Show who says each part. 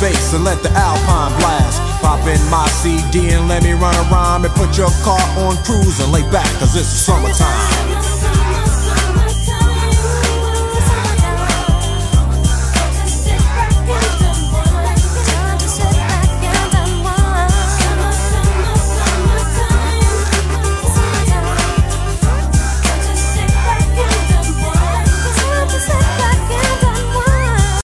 Speaker 1: bass and let the Alpine blast. Pop in my CD and let me run a rhyme and put your car on cruise and lay back, cause it's summertime.